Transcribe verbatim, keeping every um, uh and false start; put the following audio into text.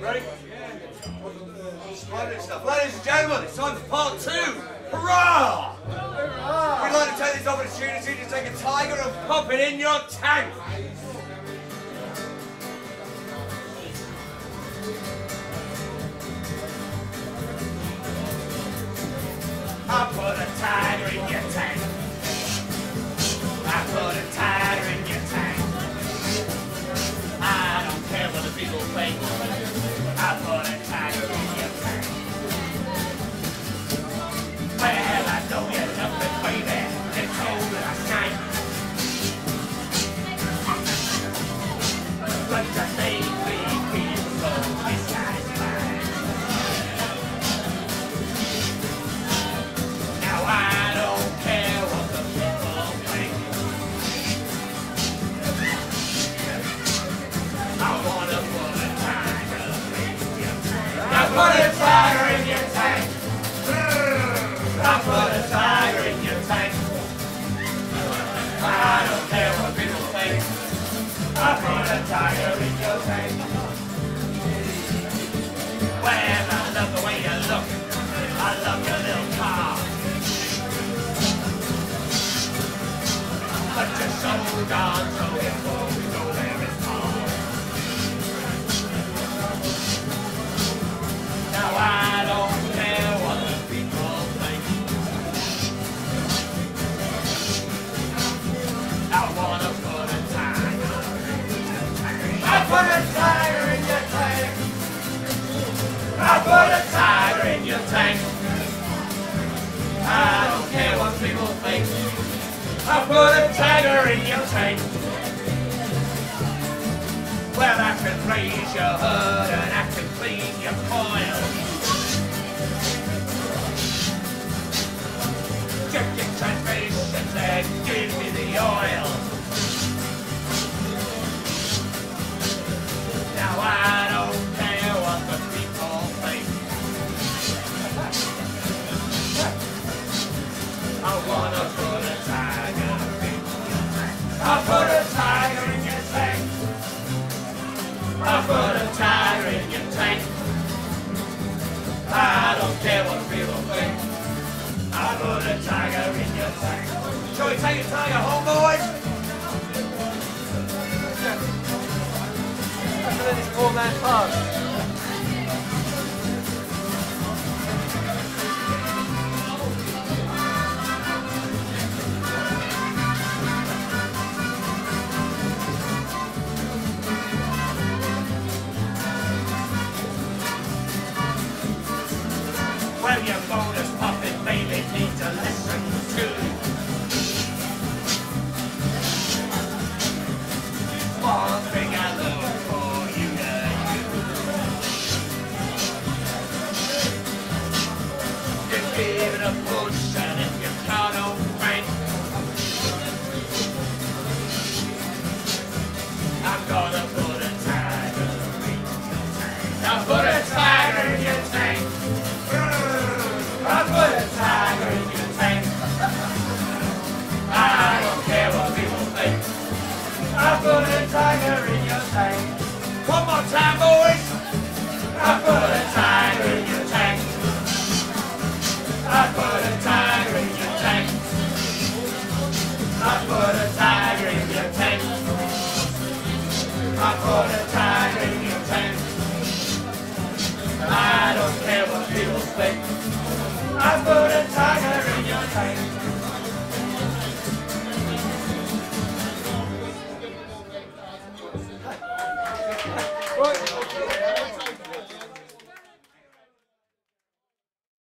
Ready? Splendid stuff. Ladies and gentlemen, it's time for part two. Hurrah! Hurrah! We'd like to take this opportunity to take a tiger and pop it in your tank. I put a tiger in your tank. I put a tiger in your tank. I don't care what the people think. I put a tiger in your tank. Well, I know you love it, baby. It's cold last night. But just make me feel so dissatisfied. Now I don't care what the people think. I wanna put a tiger in your tank. I put a tiger in your tank. I put a tiger in your tank. I don't care what people think. I put a tiger in your tank. Well, I love the way you look. I love your little car. But you're so darn so before we go very far. Now I don't care what the people think. I wanna put a tiger in your tank. I put a tiger in your tank. I put a tiger in your tank. I don't care what people think. I put a tiger in your tank. Well, I can raise your hood and I can clean your coil. Check your transmissions and give me the oil. Now I don't care what the people think. I wanna put a tiger in your tank. I put a tiger in your tank. I put a tiger in your tank. I don't care what people think. I put a tiger in your tank. Shall we take a tiger home, boys? After this four-man pass. Well, your bonus puppet baby needs a lesson too. One thing I look for you to do. You give it a push and if your car don't crank, I'm gonna put a tiger in your tank. Now put a tiger in your tank. I put a tiger in your tank. I don't care what people think. I put a tiger in your tank. One more time, boys. I put a tiger in your tank. I put a tiger in your tank. I put a tiger in your tank. I put a tiger in your tank. I don't care what people think. I put a tiger in your tank. Right.